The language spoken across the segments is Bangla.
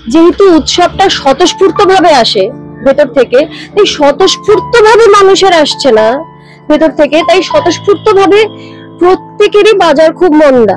যেহেতু উৎসবটা স্বতঃস্ফূর্ত ভাবে আসে ভেতর থেকে, তাই স্বতঃস্ফূর্ত ভাবে মানুষের আসছে না ভেতর থেকে, তাই স্বতঃস্ফূর্ত ভাবে প্রত্যেকেরই বাজার খুব মন্দা।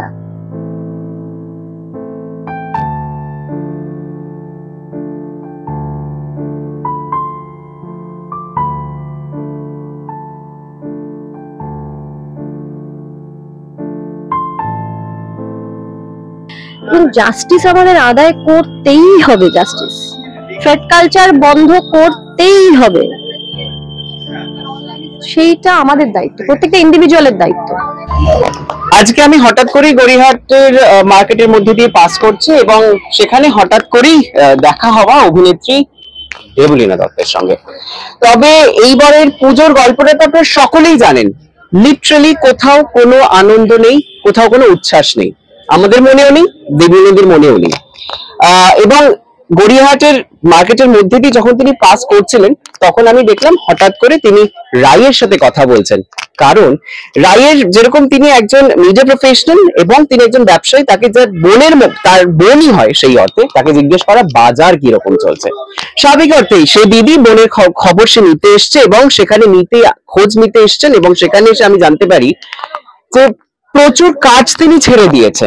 জাস্টিস আমাদের আদায় করতেই হবে, জাস্টিস থ্রেট কালচার বন্ধ করতেই হবে, সেইটা আমাদের দায়িত্ব, প্রত্যেকটা ইন্ডিভিজুয়ালের দায়িত্ব। আজকে আমি হঠাৎ করেই গড়িয়াহাটের মার্কেটের মধ্যে দিয়ে পাস করছি এবং সেখানে হঠাৎ করেই দেখা হওয়া অভিনেত্রী দেবলীনা দত্তের সঙ্গে। তবে এইবারের পুজোর গল্পটা তো আপনারা সকলেই জানেন, লিটারালি কোথাও কোনো আনন্দ নেই, কোথাও কোনো উচ্ছ্বাস নেই, আমাদের মনেও নেই, দেবলীনাদের মনেও নেই। এবং গড়িয়াহাটের মার্কেটের মধ্যে দিয়ে যখন তিনি পাস করছিলেন তখন আমি দেখলাম হঠাৎ করে তিনি রাইয়ের সাথে কথা বলছেন। কারণ রাইয়ের যেরকম তিনি একজন মিডিয়া প্রফেশনাল এবং তিনি একজন ব্যবসায়ী, তাকে যার বোনের তার বোনই হয় সেই অর্থে তাকে জিজ্ঞেস করা বাজার কিরকম চলছে। স্বাভাবিক অর্থেই সেই দিদি বোনের খবর সে নিতে এসছে এবং সেখানে খোঁজ নিতে এসছেন এবং সেখানে এসে আমি জানতে পারি যে প্রচুর কাজ তিনি ছেড়ে দিয়েছেন।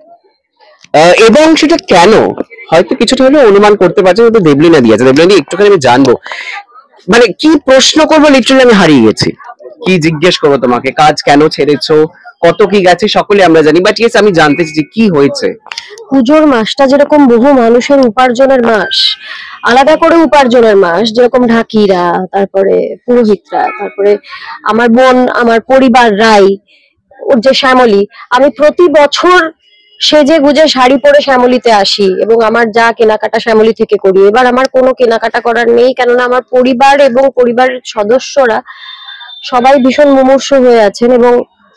এবং সেটা কেন হয়তো কিছুটা হলেও অনুমান করতে পারছেন, কিন্তু দেবলীনা দিয়েছে। দেবলীনা একটুখানি আমি জানবো, মানে কি প্রশ্ন করবো, লিটারালি আমি হারিয়ে গেছি, কি জিজ্ঞেস করবো তোমাকে, কাজ কেন ছেড়েছো, কত কি গেছে সকলে আমরা জানি, বাট ইয়েস আমি জানতে চাই কি হয়েছে। পুজোর মাসটা যেরকম বহু মানুষের উপার্জনের মাস, আলাদা করে উপার্জনের মাস, যেরকম ঢাকিরা, তারপরে পুরোহিতরা, তারপরে আমার বোন, আমার পরিবার রাই, ওর যে শ্যামলী, আমি প্রতি বছর সেজে গুজে শাড়ি পরে শ্যামলীতে আসি এবং আমার যা কেনাকাটা শ্যামলী থেকে করি। এবার আমার কোনো কেনাকাটা করার নেই, কেননা আমার পরিবার এবং পরিবারের সদস্যরা সবাই ভীষণ মুমূর্ষ হয়ে আছেন এবং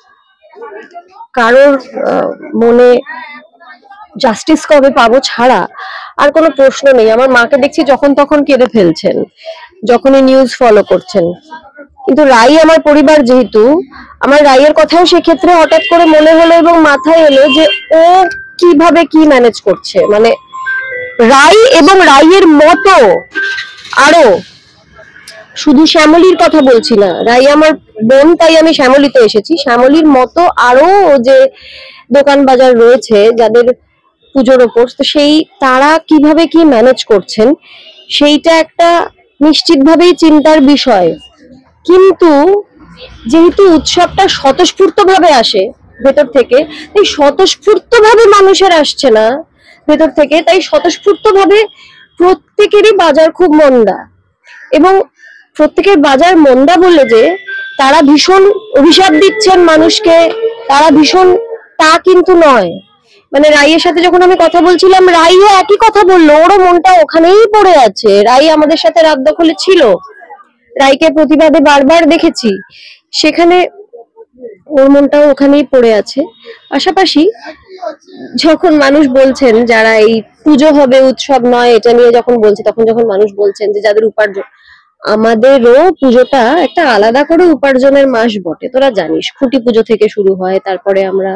কারোর মনে জাস্টিস কবে পাবো ছাড়া আর কোনো প্রশ্ন নেই। আমার মাকে দেখছি যখন তখন কেঁদে ফেলছেন, যখনই নিউজ ফলো করছেন। কিন্তু রাই আমার পরিবার যেহেতু, আমার রাইয়ের কথাও সেক্ষেত্রে হঠাৎ করে মনে হলো এবং মাথায় এলো যে ও কিভাবে কি ম্যানেজ করছে। মানে রাই এবং রাইয়ের মতো আরো, শুধু শ্যামলীর কথা বলছি না, রাই আমার বোন তাই আমি শ্যামলীতে এসেছি, শ্যামলীর মতো আরো যে দোকান বাজার রয়েছে যাদের পুজোর ওপর, তো সেই তারা কিভাবে কি ম্যানেজ করছেন সেইটা একটা নিশ্চিতভাবেই চিন্তার বিষয়। কিন্তু যেহেতু উৎসবটা স্বতঃস্ফূর্ত ভাবে আসে ভেতর থেকে, তাই স্বতঃস্ফূর্ত ভাবে মানুষের আসছে না ভেতর থেকে, তাই স্বতঃস্ফূর্ত ভাবে প্রত্যেকেরই বাজার খুব মন্দা। এবং প্রত্যেকের বাজার মন্দা বললে যে তারা ভীষণ অভিশাপ দিচ্ছেন মানুষকে, তারা ভীষণ, তা কিন্তু নয়। মানে রাইয়ের সাথে যখন আমি কথা বলছিলাম, রাইও একই কথা বললো, ওরও মনটা ওখানেই পড়ে আছে। রাই আমাদের সাথে রাত দখলে ছিল, রাইকে প্রতিবাদে বারবার দেখেছি, সেখানে ওর মনটাও ওখানেই পড়ে আছে। পাশাপাশি যখন মানুষ বলছেন, যারা এই পুজো হবে উৎসব নয় এটা নিয়ে যখন বলছে, তখন যখন মানুষ বলছেন যে যাদের উপার্জন, আমাদেরও পুজোটা একটা আলাদা করে উপার্জনের মাস বটে, তোরা জানিস। খুঁটি পুজো থেকে শুরু হয়, তারপরে আমরা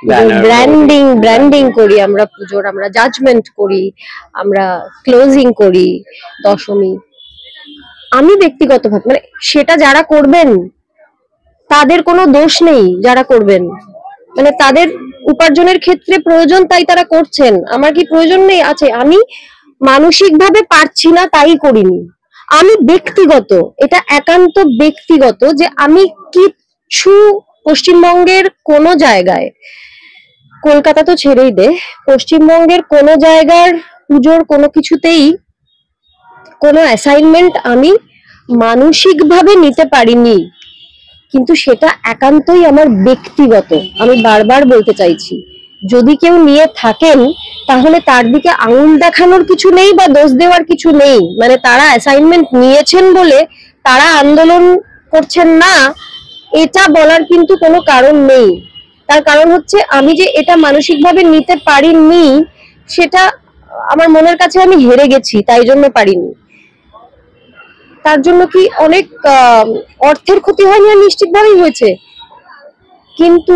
ব্র্যান্ডিং করি, আমরা পুজোর আমরা জাজমেন্ট করি, আমরা ক্লোজিং করি, দশমী। আমি ব্যক্তিগতভাবে, মানে সেটা যারা করবেন তাদের কোনো দোষ নেই, যারা করবেন মানে তাদের উপার্জনের ক্ষেত্রে প্রয়োজন তাই তারা করছেন, আমার কি প্রয়োজন নেই? আছে, আমি মানসিকভাবে পারছি না তাই করিনি। আমি ব্যক্তিগত, এটা একান্ত ব্যক্তিগত, যে আমি কিছু পশ্চিমবঙ্গের কোনো জায়গায়, কলকাতা তো ছেড়েই দে, পশ্চিমবঙ্গের কোনো জায়গার পুজোর কোনো কিছুতেই কোনো অ্যাসাইনমেন্ট আমি মানসিকভাবে নিতে পারিনি। কিন্তু সেটা একান্তই আমার ব্যক্তিগত, আমি বারবার বলতে চাইছি, যদি কেউ নিয়ে থাকেন তাহলে তার দিকে আঙুল দেখানোর কিছু নেই বা দোষ দেওয়ার কিছু নেই। মানে তারা অ্যাসাইনমেন্ট নিয়েছেন বলে তারা আন্দোলন করছেন না, এটা বলার কিন্তু কোনো কারণ নেই। তার কারণ হচ্ছে আমি যে এটা মানসিকভাবে নিতে পারিনি, সেটা আমার মনের কাছে আমি হেরে গেছি, তাই জন্য পারিনি। তার জন্য কি অনেক অর্থের ক্ষতি হয়নি? নিশ্চিতভাবেই হয়েছে, কিন্তু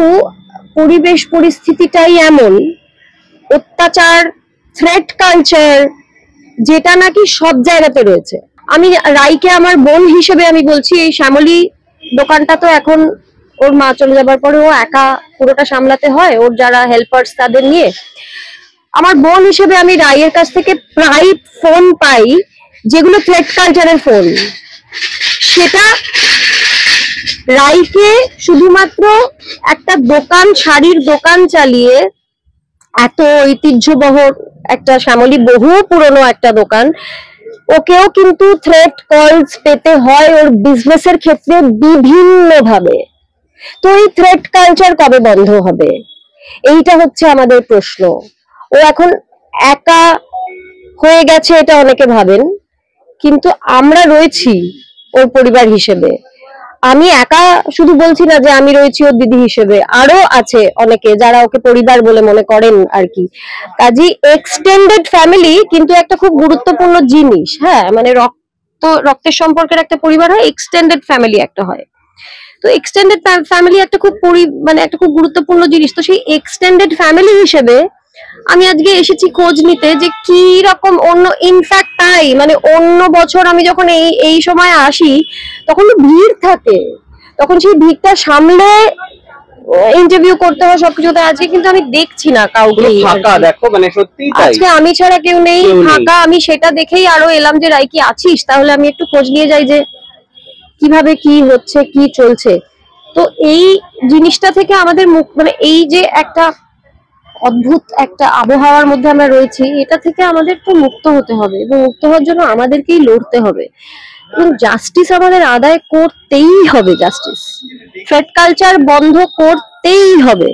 পরিবেশ পরিস্থিতিটাই এমন, অত্যাচার, থ্রেট কালচার, যেটা নাকি সব জায়গাতে রয়েছে। আমি রাইকে আমার বোন হিসেবে আমি বলছি, এই শ্যামলী দোকানটা তো এখন ওর মা চলে যাবার পরে ও একা পুরোটা সামলাতে হয়, ওর যারা হেল্পার্স তাদের নিয়ে। আমার বোন হিসেবে আমি রাইয়ের কাছ থেকে প্রায় ফোন পাই যেগুলো থ্রেট কালচারের ফোন। সেটা রাইকে শুধুমাত্র একটা দোকান, শাড়ির দোকান চালিয়ে, এত ঐতিহ্যবহ একটা শ্যামলী বহু পুরনো একটা দোকান, ওকেও কিন্তু থ্রেট কলস পেতে হয় ওর বিজনেসের ক্ষেত্রে বিভিন্ন ভাবে। তো এই থ্রেট কালচার কবে বন্ধ হবে, এইটা হচ্ছে আমাদের প্রশ্ন। ও এখন একা হয়ে গেছে এটা অনেকে ভাবেন, কিন্তু আমরা রয়েছি ওর পরিবার হিসেবে। আমি একা শুধু বলছি না যে আমি রয়েছি ওর দিদি হিসেবে, আরো আছে অনেকে যারা ওকে পরিবার বলে মনে করেন আর কি। কাজী এক্সটেন্ডেড ফ্যামিলি কিন্তু একটা খুব গুরুত্বপূর্ণ জিনিস। হ্যাঁ, মানে রক্তের সম্পর্কের একটা পরিবার হয়, এক্সটেন্ডেড ফ্যামিলি একটা হয়। তো এক্সটেন্ডেড ফ্যামিলি একটা খুব মানে একটা খুব গুরুত্বপূর্ণ জিনিস। তো সেই এক্সটেন্ডেড ফ্যামিলি হিসেবে আমি আজকে এসেছি খোঁজ নিতে যে কি রকম অন্য, ইনফ্যাক্ট তাই মানে অন্য বছর আমি যখন এই সময় আসি তখন তো ভিড় থাকে, তখন সেই ভিড়টা সামলে ইন্টারভিউ করতে হয় সবকিছু। আজকে কিন্তু আমি দেখছি না কাউকে ফাঁকা, দেখো মানে সত্যিই তাই, আজকে আমি ছাড়া কেউ নেই, ফাঁকা। আমি সেটা দেখেই আরো এলাম যে রাই কি আছিস, তাহলে আমি একটু খোঁজ নিয়ে যাই যে কিভাবে কি হচ্ছে, কি চলছে। তো এই জিনিসটা থেকে আমাদের মানে এই যে একটা অদ্ভুত একটা আবহাওয়ার মধ্যে আমরা রয়েছি, এটা থেকে আমাদের তো মুক্ত হতে হবে, এবং মুক্ত হওয়ার জন্য আমাদেরকেই লড়তে হবে, এবং জাস্টিস আমাদের আদায় করতেই হবে। জাস্টিস, থ্রেট কালচার বন্ধ করতেই হবে,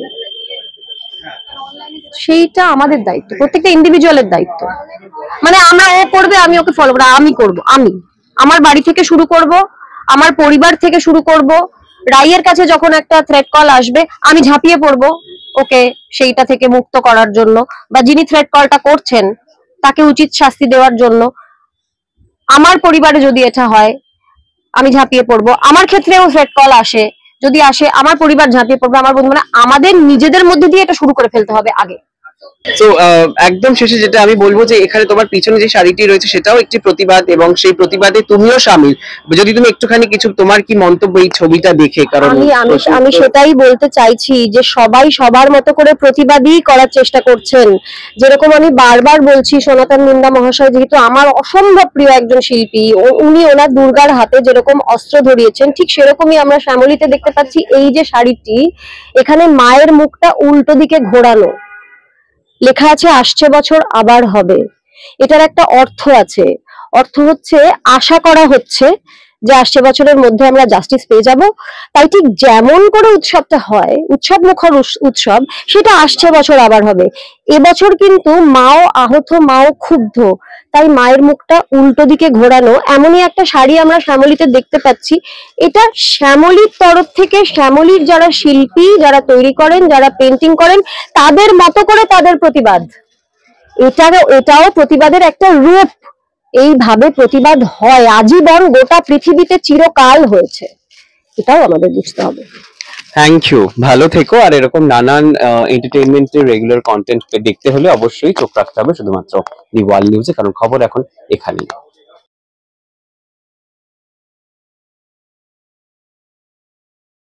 সেইটা আমাদের দায়িত্ব, প্রত্যেকটা ইন্ডিভিজুয়ালের দায়িত্ব। মানে আমরা, ও করবে আমি ওকে ফলো করবো, আমি করব, আমি আমার বাড়ি থেকে শুরু করব, আমার পরিবার থেকে শুরু করব। রাইয়ের কাছে যখন একটা থ্রেট কল আসবে আমি ঝাঁপিয়ে পড়বো ওকে সেইটা থেকে মুক্ত করার জন্য, বা যিনি থ্রেট কলটা করছেন তাকে উচিত শাস্তি দেওয়ার জন্য। আমার পরিবারে যদি এটা হয় আমি ঝাঁপিয়ে পড়বো, আমার ক্ষেত্রেও থ্রেট কল আসে, যদি আসে আমার পরিবার ঝাঁপিয়ে পড়বে, আমার বন্ধু, মানে আমাদের নিজেদের মধ্যে দিয়ে এটা শুরু করে ফেলতে হবে আগে। তো একদম শেষে যেটা আমি বলবো যে এখানে তোমার পিছনে যে শাড়িটি রয়েছে সেটাও একটি প্রতিবাদ, এবং সেই প্রতিবাদে তুমিও শামিল। যদি তুমি একটুখানি কিছু, তোমার কি মন্তব্য এই ছবিটা দেখে? কারণ আমি সেটাই বলতে চাইছি যে সবাই সবার মতো করে প্রতিবাদই করার চেষ্টা করছেন। যেরকম আমি বারবার বলছি, সনাতন নিন্দা মহাশয় যেহেতু আমার অসম্ভব প্রিয় একজন শিল্পী, উনি ওনার দুর্গার হাতে যেরকম অস্ত্র ধরিয়েছেন, ঠিক সেরকমই আমরা শ্যামলীতে দেখতে পাচ্ছি এই যে শাড়িটি, এখানে মায়ের মুখটা উল্টো দিকে ঘোরানো, লেখা আছে আসছে বছর আবার হবে। এটার একটা অর্থ আছে, অর্থ হচ্ছে আশা করা হচ্ছে যে আসছে বছরের মধ্যে আমরা জাস্টিস পেয়ে যাব। তাই ঠিক যেমন করে উৎসবটা হয়, উৎসব মুখর উৎসব, সেটা আসছে বছর আবার হবে। এবছর কিন্তু মাও আহত, মাও ক্ষুব্ধ, তাই মায়ের মুখটা উল্টো দিকে ঘোরানো এমনই একটা শাড়ি আমরা শ্যামলীতে দেখতে পাচ্ছি। এটা শ্যামলীর তরফ থেকে, শ্যামলীর যারা শিল্পী, যারা তৈরি করেন, যারা পেন্টিং করেন, তাদের মতো করে তাদের প্রতিবাদ। এটাও প্রতিবাদের একটা রূপ। এইভাবে প্রতিবাদ হয় আজীবন, গোটা পৃথিবীতে চিরকাল হয়েছে, এটাও আমাদের বুঝতে হবে। থ্যাংক ইউ, ভালো থেকো। আর এরকম নানান এন্টারটেইনমেন্টের রেগুলার কন্টেন্ট দেখতে হলে অবশ্যই চোখ রাখতে হবে শুধুমাত্র দি ওয়ার্ল্ড নিউজে, কারণ খবর এখন এখানেই।